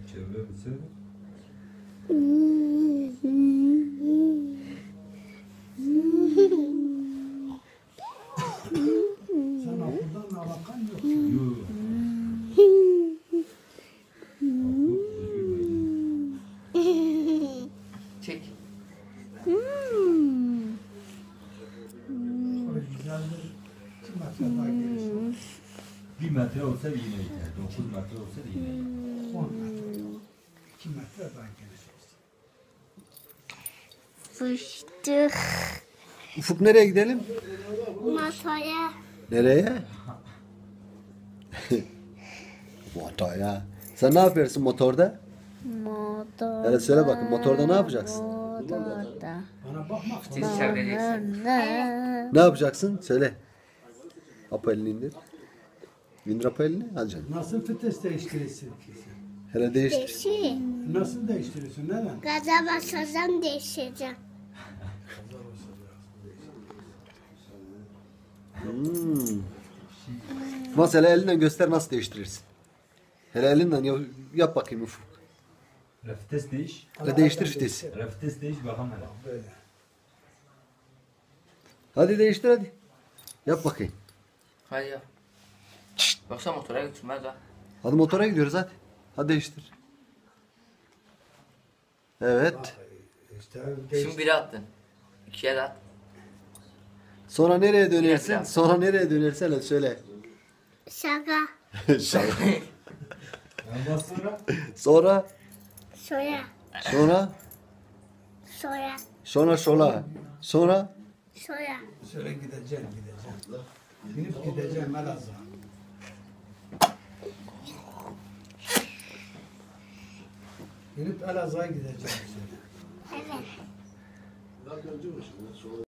Çevre misin? Sen okuldan alakan yok. Yok. Çek. Böyle güzeldir. 2 metre daha gelirsin. 1 metre olsa yine yeter. 9 metre olsa da yine yeter. 10 metre. 2 metre daha gelirsin. Fıştık. Ufuk nereye gidelim? Masaya. Nereye? Motora. Sen ne yapıyorsun motorda? Motorda. Hele söyle bakın, motorda ne yapacaksın? Motorda. Bana bakmak Siz çevireceksin. Ne yapacaksın? Söyle. Apo elini indir. İndir Apo elini. Hadi canım. nasıl vites değiştirirsin ki sen? Hele değiştir. Değişir. Nasıl değiştirirsin? Neden? Gaza basacağım değişeceğim. Mesela elinden göster nasıl değiştirirsin. Hele elinden yap bakayım Ufuk. Vites değiş. Hele değiştir vitesi. Vites değiş bakalım hele. Böyle. Hadi değiştir hadi. Yap bakayım. Hadi yap. Yoksa motora götürmez ha. Hadi motora gidiyoruz hadi. Hadi değiştir. Evet. İşte Şimdi 1'e attın. 2'ye de at. Sonra nereye dönersin? Biraz. Sonra nereye dönersen hadi söyle. Şaka. Şaka. Ondan sonra Sonra Soya. sonra Soya. sonra şola. Sonra Soya. söyle gideceğim. Binip gideceğim Elazığ'a. Binip Elazığ'a gideceğim. Evet.